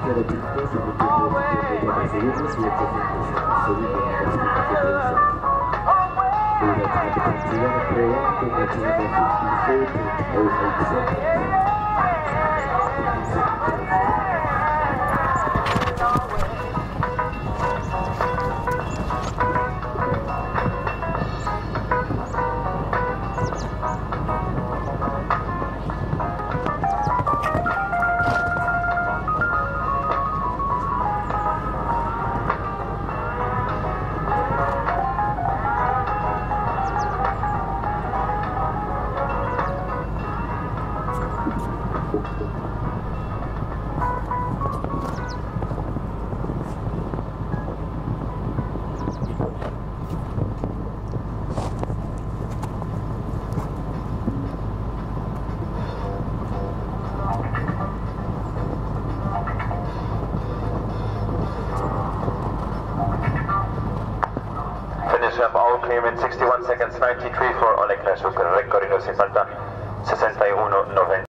Finish up all clearance 61 seconds 93 for Oleg Lashuk, corridor sin falta 61.90.